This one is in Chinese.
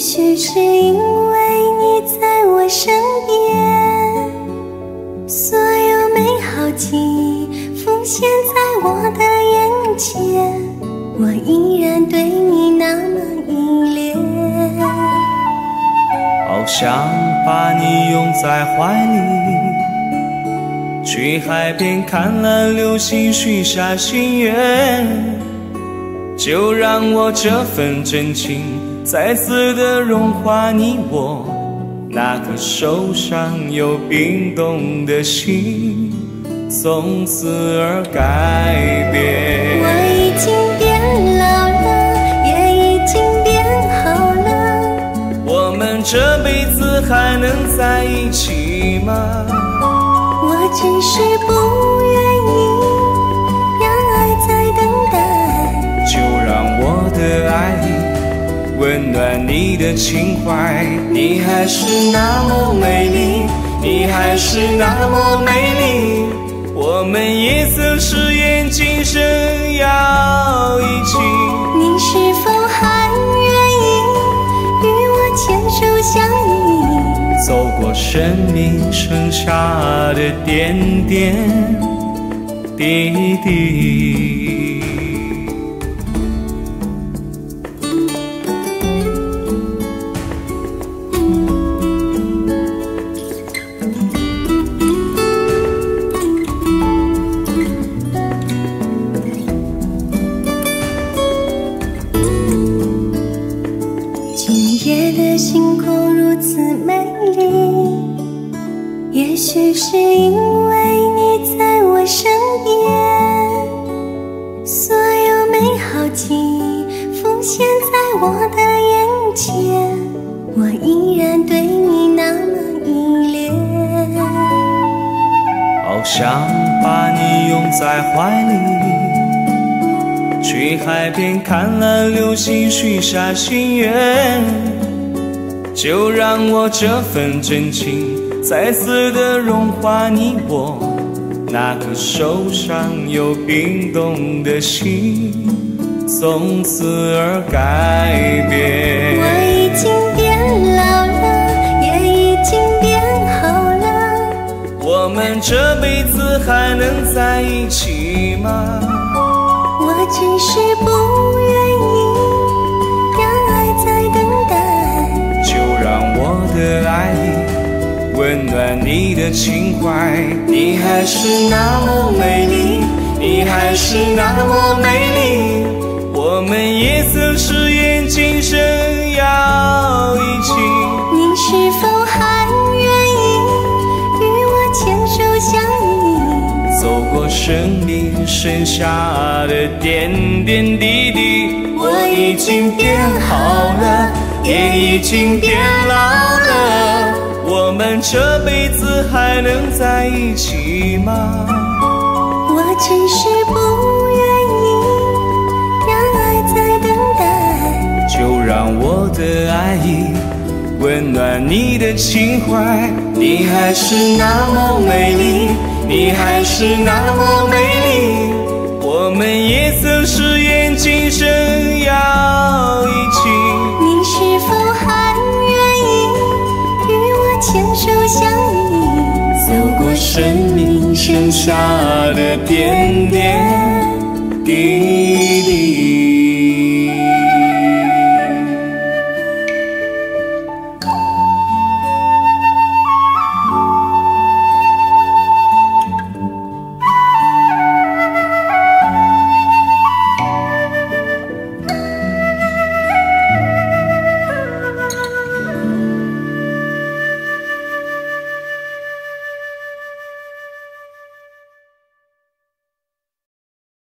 许是因为你在我身边，所有美好记忆浮现在我的眼前，我依然对你那么依恋。 好想把你拥在怀里，去海边看蓝流星，许下心愿，就让我这份真情再次的融化你我那颗受伤又冰冻的心，从此而改变。 我已经变老了，也已经变好了， 我们这辈子还能在一起吗？ 我只是不愿意让爱再等待， 就让我的爱温暖你的情怀。你还是那么美丽，你还是那么美丽，我们也曾誓言今生要一起。 你是否还愿意与我牵手相依， 走过生命剩下的点点滴滴。 今夜的星空如此美丽，也许是因为你在我身边，所有美好记忆浮现在我的眼前，我依然对你那么依恋。 好想把你拥在怀里，去海边看蓝流星，许下心愿，就让我这份真情再次的融化你我那颗受伤又冰冻的心，从此而改变。 我已经变老了，也已经变好了， 我们这辈子还能在一起吗？ 我只是不愿意让爱再等待， 就让我的爱温暖你的情怀。你还是那么美丽，你还是那么美丽，我们也曾誓言今生要一起。 你是否还愿意与我牵手相依， 走过生命剩下的点点滴滴。我已经变好了，也已经变老了，我们这辈子还能在一起吗？ 我只是不愿意让爱再等待， 就让我的爱意温暖你的情怀。你还是那么美丽，你还是那么美丽，我们也曾誓言今生要一起。 你是否还愿意与我牵手相依， 走过生命剩下的点点滴滴。